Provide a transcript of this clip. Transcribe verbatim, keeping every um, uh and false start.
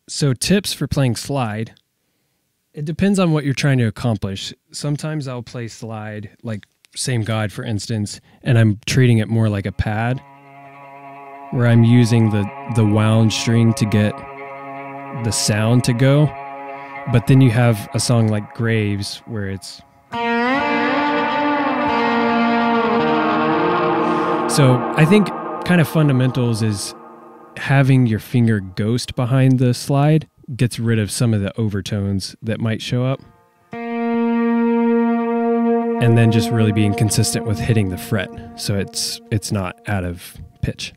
So tips for playing slide. It depends on what you're trying to accomplish. Sometimes I'll play slide, like Same God, for instance, and I'm treating it more like a pad, where I'm using the, the wound string to get the sound to go. But then you have a song like Graves, where it's... So I think kind of fundamentals is having your finger ghost behind the slide gets rid of some of the overtones that might show up. And then just really being consistent with hitting the fret so it's it's not out of pitch.